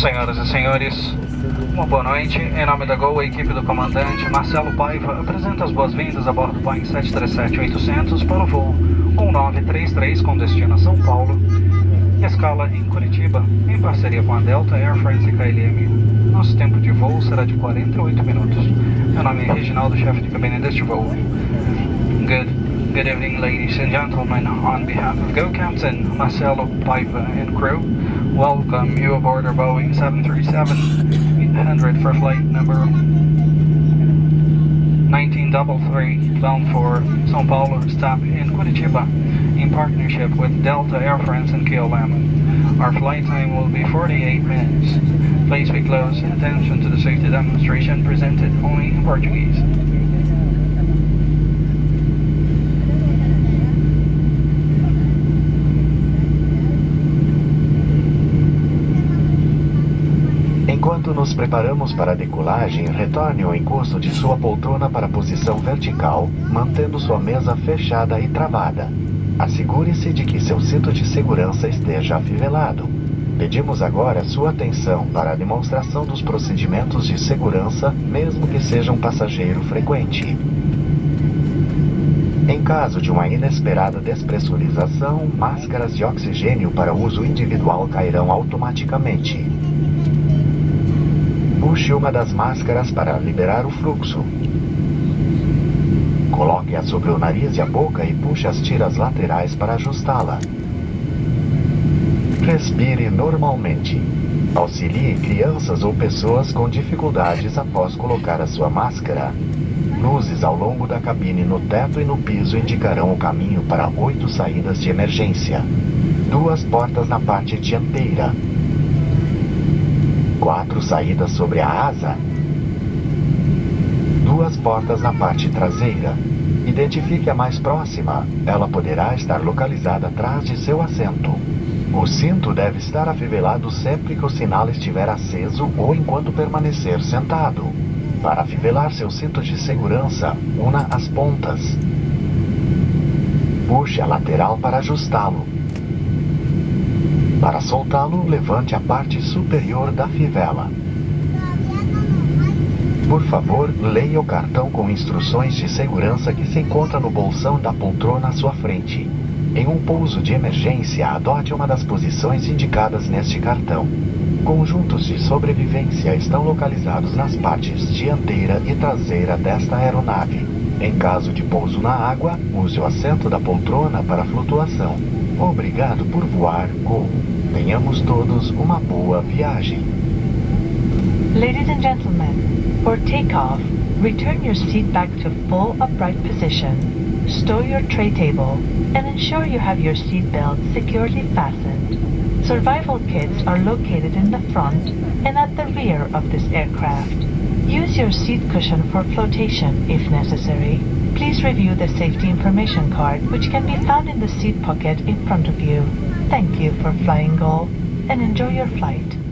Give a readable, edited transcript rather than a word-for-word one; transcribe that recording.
Senhoras e senhores, uma boa noite. Em nome da Gol, a equipe do comandante Marcelo Paiva apresenta as boas-vindas a bordo do Boeing 737-800 para o voo 1933 com destino a São Paulo, escala em Curitiba, em parceria com a Delta Air France e KLM. Nosso tempo de voo será de 48 minutos. Meu nome é Reginaldo, chefe de cabine deste voo. Good evening, ladies and gentlemen. On behalf of Go Captain Marcelo Paiva and crew, welcome you aboard our Boeing 737-800 for flight number 1933, bound for São Paulo, stop in Curitiba, in partnership with Delta Air France and KLM. Our flight time will be 48 minutes. Please pay close attention to the safety demonstration presented only in Portuguese. Enquanto nos preparamos para a decolagem, retorne o encosto de sua poltrona para a posição vertical, mantendo sua mesa fechada e travada. Assegure-se de que seu cinto de segurança esteja afivelado. Pedimos agora sua atenção para a demonstração dos procedimentos de segurança, mesmo que seja um passageiro frequente. Em caso de uma inesperada despressurização, máscaras de oxigênio para uso individual cairão automaticamente. Puxe uma das máscaras para liberar o fluxo. Coloque-a sobre o nariz e a boca e puxe as tiras laterais para ajustá-la. Respire normalmente. Auxilie crianças ou pessoas com dificuldades após colocar a sua máscara. Luzes ao longo da cabine no teto e no piso indicarão o caminho para 8 saídas de emergência. 2 portas na parte dianteira. 4 saídas sobre a asa. 2 portas na parte traseira. Identifique a mais próxima. Ela poderá estar localizada atrás de seu assento. O cinto deve estar afivelado sempre que o sinal estiver aceso ou enquanto permanecer sentado. Para afivelar seu cinto de segurança, una as pontas. Puxe a lateral para ajustá-lo. Para soltá-lo, levante a parte superior da fivela. Por favor, leia o cartão com instruções de segurança que se encontra no bolsão da poltrona à sua frente. Em um pouso de emergência, adote uma das posições indicadas neste cartão. Conjuntos de sobrevivência estão localizados nas partes dianteira e traseira desta aeronave. Em caso de pouso na água, use o assento da poltrona para flutuação. Obrigado por voar, Gol. Tenhamos todos uma boa viagem. Ladies and gentlemen, for takeoff, return your seat back to full upright position, stow your tray table, and ensure you have your seat belt securely fastened. Survival kits are located in the front and at the rear of this aircraft. Use your seat cushion for flotation if necessary. Please review the safety information card, which can be found in the seat pocket in front of you. Thank you for flying Gol, and enjoy your flight.